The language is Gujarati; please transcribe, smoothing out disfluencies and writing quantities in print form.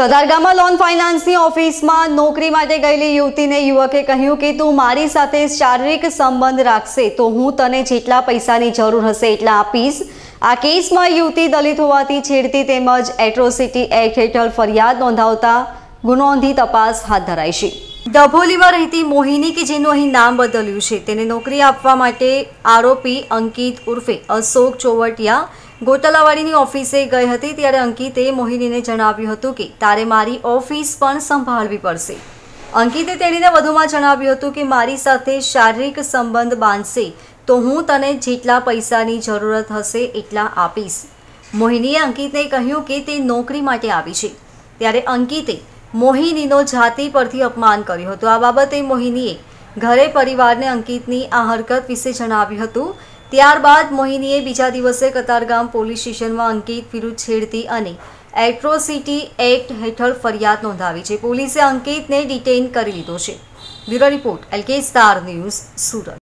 કતારગામમાં લોન ફાઇનાન્સની ઓફિસમાં નોકરી માટે ગયેલી યુવતીને યુવકે કહ્યું કે તું મારી સાથે શારીરિક સંબંધ રાખશે તો હું તને જેટલા પૈસાની જરૂર હશે એટલા આપીશ। આ કેસમાં યુવતી દલિત હોવાથી છેડતી તેમજ એટ્રોસિટી એક્ટ હેઠળ ફરિયાદ નોંધાવતા ગુનો નોંધી તપાસ હાથ ધરાઈ છે। ડભોલીમાં રહેતી મોહિની કે જેનું અહીં નામ બદલ્યું છે તેને નોકરી આપવા માટે આરોપી અંકિત ઉર્ફે અશોક ચોવટિયા ગોટલાવાડીની ઓફિસે ગઈ હતી ત્યારે અંકિતે મોહિનીને જણાવ્યું હતું કે તારે મારી ઓફિસ પણ સંભાળવી પડશે। અંકિતે તેણીને વધુમાં જણાવ્યું હતું કે મારી સાથે શારીરિક સંબંધ બાંધશે તો હું તને જેટલા પૈસાની જરૂરત હશે એટલા આપીશ। મોહિનીએ અંકિતને કહ્યું કે તે નોકરી માટે આવી છે ત્યારે અંકિતે મોહિનીનો જાતિ પરથી અપમાન કર્યું હતું। આ બાબતે મોહિનીએ ઘરે પરિવારને અંકિતની આ હરકત વિશે જણાવ્યું હતું। ત્યારબાદ મોહિનીએ બીજા દિવસે કતારગામ પોલીસ સ્ટેશનમાં અંકિત વિરુદ્ધ છેડતી અને એટ્રોસિટી એક્ટ હેઠળ ફરિયાદ નોંધાવી છે। પોલીસે અંકિતને ડિટેઇન કરી લીધો છે। Bureau report LK star news, Surat.